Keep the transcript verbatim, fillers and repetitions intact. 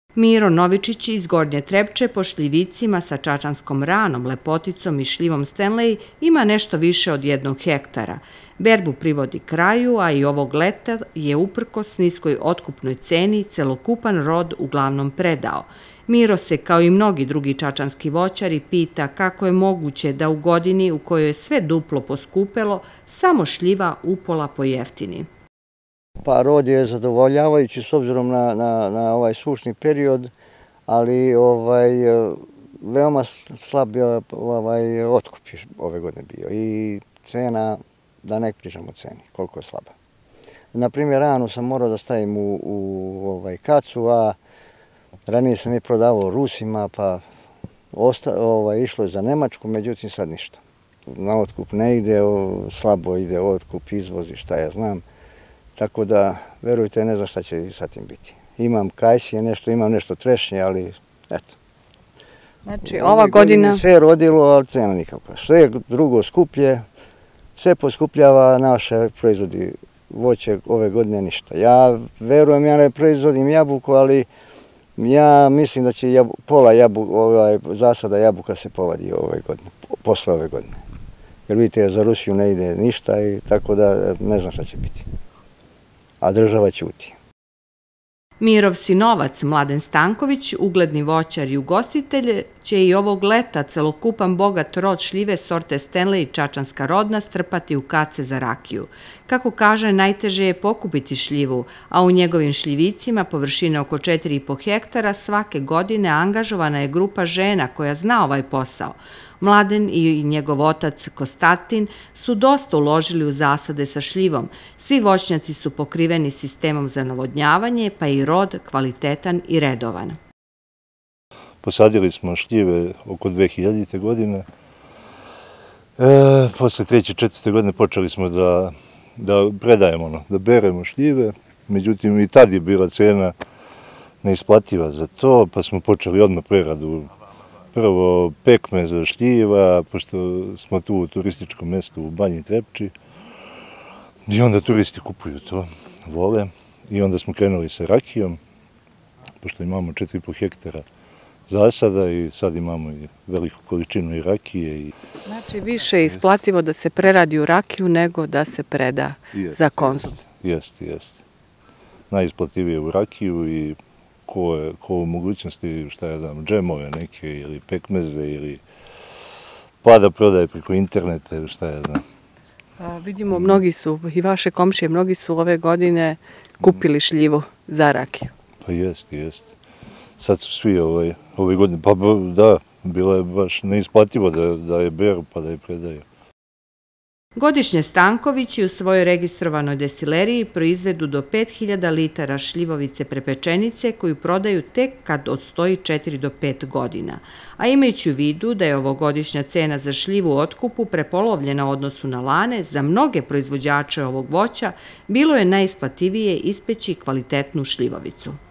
Miro Novičić iz Gornje Trepče po šljivicima sa čačanskom ranom, lepoticom i šljivom Stanley ima nešto više od jednog hektara. Berbu privodi kraju, a i ovog leta je uprkos niskoj otkupnoj ceni celokupan rod uglavnom predao. Miro se, kao i mnogi drugi čačanski voćari, pita kako je moguće da u godini u kojoj je sve duplo poskupelo, samo šljiva upola pojeftini. Pa rod je zadovoljavajući s obzirom na, na, na ovaj sušni period, ali ovaj, veoma slab je ovaj, otkup ove godine bio i cena, da ne pričam o ceni, koliko je slaba. Naprimjer, ranu sam morao da stavim u, u ovaj, kacu, a ranije sam je prodavao Rusima, pa osta, ovaj, išlo je za Nemačku, međutim sad ništa. Na otkup ne ide, slabo ide otkup, izvoz i šta ja znam. Tako da, verujte, ne znam šta će sa tim biti. Imam kajsije, nešto, imam nešto trešnje, ali eto. Znači, ova godina... Sve je rodilo, ali cena nikakva. Sve drugo skuplje, sve poskupljava naše proizvodi voće ove godine ništa. Ja verujem, ja ne proizvodim jabuku, ali ja mislim da će jabu, pola jabu, ovaj, zasada jabuka se povadi ove godine, posle ove godine. Jer vidite, za Rusiju ne ide ništa i tako da ne znam šta će biti. A država ćuti. Mirov sinovac Mladen Stanković, ugledni voćar i ugostitelj, će i ovog leta celokupan bogat rod šljive sorte Stanley i čačanska rodna strpati u kace za rakiju. Kako kaže, najteže je pokupiti šljivu, a u njegovim šljivicima površine oko četiri i po hektara svake godine angažovana je grupa žena koja zna ovaj posao. Mladen i njegov otac Kostatin su dosta uložili u zasade sa šljivom. Svi voćnjaci su pokriveni sistemom za navodnjavanje, pa i rod kvalitetan i redovan. Posadili smo šljive oko dve hiljadite. godine. E, posle treće, četvrte godine počeli smo da, da predajemo, ono, da beremo šljive. Međutim, i tad je bila cena neisplativa za to, pa smo počeli odmah preradu. Prvo pekmez za šljiva, pošto smo tu u turističkom mjestu u Banji Trepči. I onda turisti kupuju to, vole. I onda smo krenuli sa rakijom, pošto imamo četiri i po hektara zasada i sad imamo i veliku količinu i rakije. I... Znači, više je isplativo da se preradi u rakiju nego da se preda jest, za konzum. Jeste, jeste. Najisplativije u rakiju i ko je ko u mogućnosti, šta ja znam, džemove neke ili pekmeze ili pa da prodaje preko interneta ili šta ja znam. A, vidimo, mnogi su, i vaše komšije, mnogi su ove godine kupili šljivu za rakiju. Pa jeste, jeste. Sad su svi ovaj, ove godine, pa da, bilo je baš neisplativo da, da je beru pa da je predaju. Godišnje Stankovići u svojoj registrovanoj destileriji proizvedu do pet hiljada litara šljivovice prepečenice koju prodaju tek kad odstoji četiri do pet godina. A imajući u vidu da je ovogodišnja cena za šljivu u otkupu prepolovljena u odnosu na lane, za mnoge proizvođače ovog voća bilo je najisplativije ispeći kvalitetnu šljivovicu.